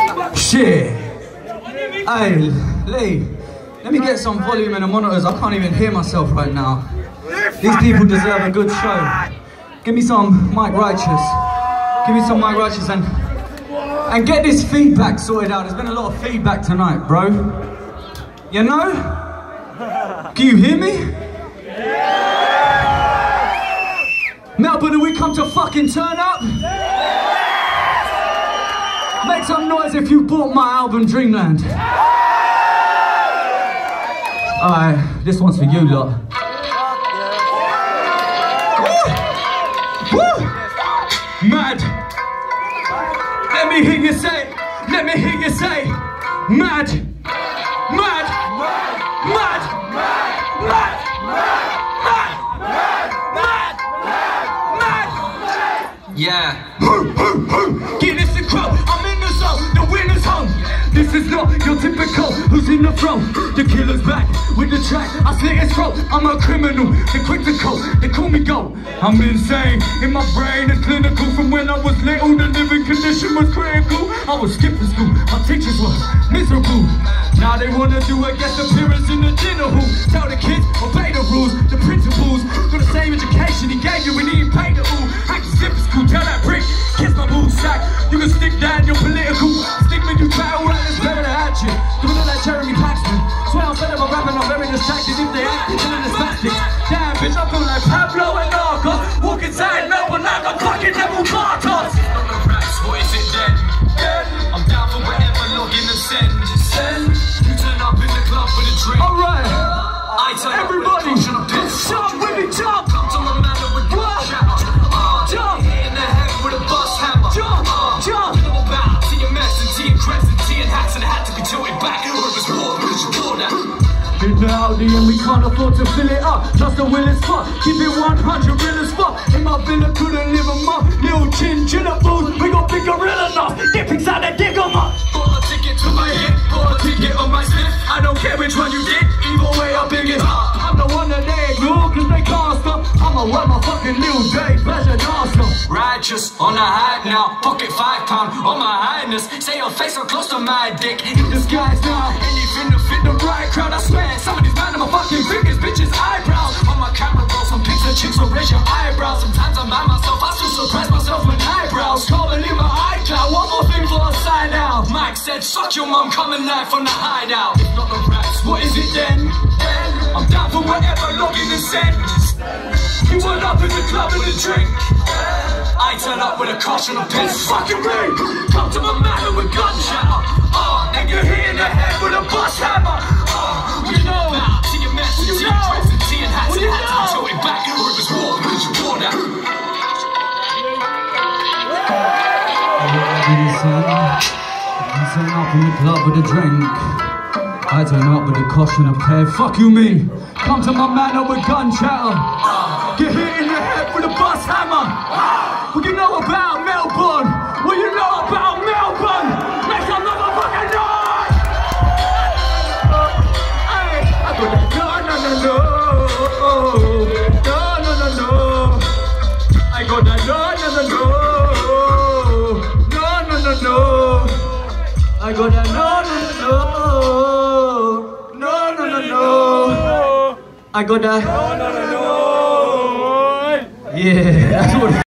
Shit. Hey, Lee, let me get some volume in the monitors. I can't even hear myself right now. These people deserve a good show. Give me some Mike Righteous. Give me some Mike Righteous and get this feedback sorted out. There's been a lot of feedback tonight, bro. You know? Can you hear me? Melbourne, do we come to fucking turn up? Make some noise if you bought my album Dreamland. Alright, this one's for you lot. Woo! Mad. Let me hear you say, let me hear you say, mad, mad, mad, mad, mad, mad, mad, mad, mad, mad. Yeah. Get this a crow, I'm in the zone, the winner's home. This is not your typical, who's in the throne? The killer's back with the track, I slit his throat. I'm a criminal, they're quick to cope, they call me go. I'm insane, in my brain it's clinical. From when I was little, the living condition was critical. I was skipping school, my teachers were miserable. Now they wanna do a guest appearance in the dinner hall. Tell the kids, obey the rules, the principles. Got the same education he gave you when he ain't paid it all. I can skip school, tell that prick, kiss my ball sack. You can stick down your political stigma, you battle right, it's better to hatch it. Do it like Jeremy Paxton. Swear I'm better at rapping, I'm very distracted. If they act, they're in the spastic. Damn bitch, I feel like Pablo and Narcos. Walk inside Melbourne like a fucking devil Bartos. What is it then? I'm down for whatever, log in and send. You turn up in the club with a drink. Alright, everybody, jump with me, jump. Come to my manor with good shout. Jump. Hit in the head with a bus hammer. Jump, jump. You know about tea and mess and tea and crepes and tea and hats and had to be tilted back. Or it was war now. In the Audi and we can't afford to fill it up. Just a willing spot, keep it 100 real as fuck. In my villa couldn't live a month. Little chinchilla fools, we got big gorilla enough. Get pigs out and dig them up. Got a ticket to my hip, got a ticket on my slip. I don't care which one you did, either way I'm big as up. I'm the one that they ignore cause they can't stop. I'ma run my fucking little day, pleasure non-stop. Righteous, on the high now, pocket £5 on my highness. Say your face so close to my dick, in disguise now. Anything to fit the right crowd, I swear. Some of these man are my fucking fingers, bitches' eyebrows. On my camera roll some pics of chicks, so raise your eyebrows. Sometimes I'm by myself, I still surprise myself with eyebrows. Can't believe my iCloud, one more thing for a sign out. Mike said, suck your mum, coming live from the hideout. It's not the rats, what is it then? I'm down for whatever, log in and send. You went up in the club with a drink. I turn up with a caution of piss. Fucking me, come to my manor with gunshot. And you're hit in the head with a bus hammer. You know, see your mess, you know, and tea and hats and hats until it back. Or it was war, because you wore that. I turn up in the club with a drink. I turn up with a caution of pay. Fuck you mean? Come to my manor with gun chatter. Get hit in the head with a bus hammer. What you know about Melbourne? What you know about Melbourne? Make some motherfucking noise! Hey, I got that no. I got that no. I got that no. I got that. Yeah, that's what.